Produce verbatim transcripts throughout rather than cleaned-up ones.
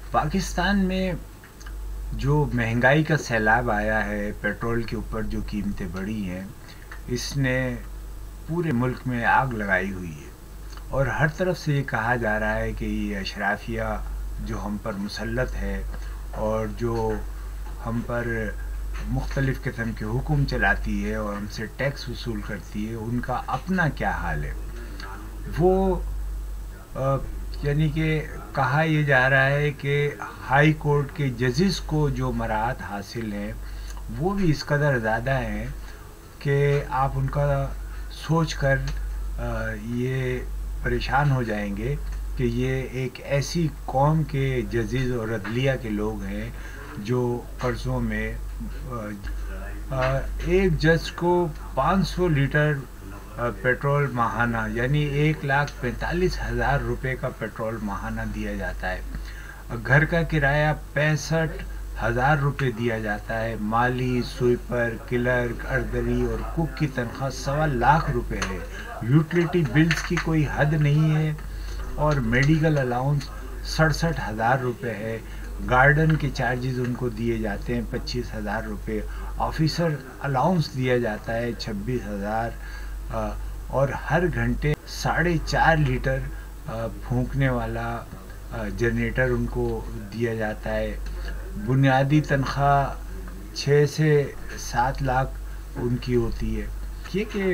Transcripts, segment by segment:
پاکستان میں جو مہنگائی کا سیلاب آیا ہے، پیٹرول کے اوپر جو قیمتیں بڑھی ہیں، اس نے پورے ملک میں آگ لگائی ہوئی ہے، اور ہر طرف سے یہ کہا جا رہا ہے کہ یہ اشرافیہ جو ہم پر مسلط ہے اور جو ہم پر مختلف قسم کے حکم چلاتی ہے اور ہم سے ٹیکس وصول کرتی ہے، ان کا اپنا کیا حال ہے۔ وہ آ، یعنی کہ کہا یہ جا رہا ہے کہ ہائی کورٹ کے ججز کو جو مراعات حاصل ہیں وہ بھی اس قدر زیادہ ہیں کہ آپ ان کا سوچ کر آ، یہ پریشان ہو جائیں گے کہ یہ ایک ایسی قوم کے ججز اور عدلیہ کے لوگ ہیں جو قرضوں میں آ، آ، ایک جج کو پانچ سو لیٹر پیٹرول ماہانہ یعنی ایک لاکھ پینتالیس ہزار روپے کا پیٹرول ماہانہ دیا جاتا ہے۔ گھر کا کرایہ پینسٹھ ہزار روپے دیا جاتا ہے۔ مالی، سویپر، کلرک، اردری اور کک کی تنخواہ سوا لاکھ روپے ہے۔ یوٹیلیٹی بلز کی کوئی حد نہیں ہے، اور میڈیکل الاؤنس سڑسٹھ ہزار روپے ہے۔ گارڈن کے چارجز ان کو دیے جاتے ہیں پچیس ہزار روپے۔ آفیسر الاؤنس دیا جاتا ہے چھبیس ہزار، اور ہر گھنٹے ساڑھے چار لیٹر پھونکنے والا جنریٹر ان کو دیا جاتا ہے۔ بنیادی تنخواہ چھ سے سات لاکھ ان کی ہوتی ہے۔ یہ کہ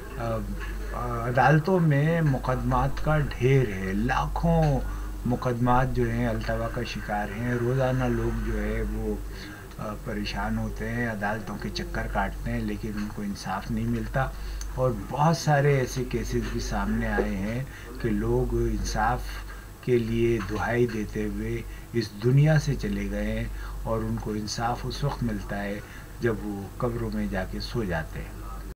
عدالتوں میں مقدمات کا ڈھیر ہے، لاکھوں مقدمات جو ہیں التوا کا شکار ہیں۔ روزانہ لوگ جو ہے وہ پریشان ہوتے ہیں، عدالتوں کے چکر کاٹتے ہیں، لیکن ان کو انصاف نہیں ملتا، اور بہت سارے ایسے کیسز بھی سامنے آئے ہیں کہ لوگ انصاف کے لیے دہائی دیتے ہوئے اس دنیا سے چلے گئے ہیں، اور ان کو انصاف اس وقت ملتا ہے جب وہ قبروں میں جا کے سو جاتے ہیں۔